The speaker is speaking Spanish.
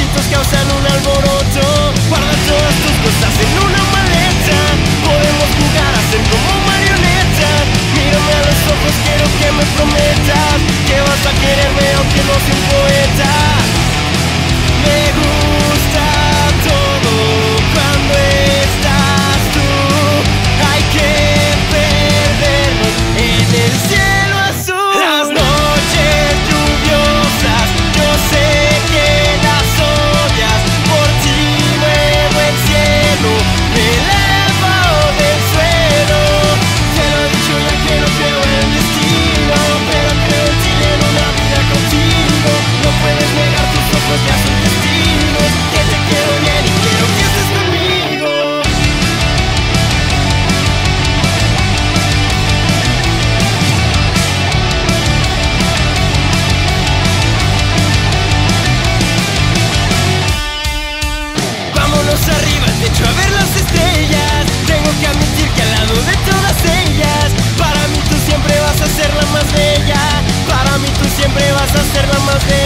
besitos causan un alboroto. Guarda todas tus cosas en una maleta. Podemos jugar a ser como marionetas. Mírame a los ojos, quiero que me prometas que vas a quererme aunque no soy un poeta. Me gusta todo cuando estás tú. Hay que perdernos en el cielo azul. Las noches lluviosas, yo sé que las odias. Por ti muevo el cielo, me elevo del suelo. Te lo he dicho ya que no creo en el destino, pero creo en ti, en una vida contigo. No puedes negar, tus ojos ya son testigos que te quiero bien y quiero que estés conmigo. Vámonos arriba al techo a ver las estrellas. Tengo que admitir que al lado de todas ellas, para mí tú siempre vas a ser la más bella. Para mí tú siempre vas a ser la más bella.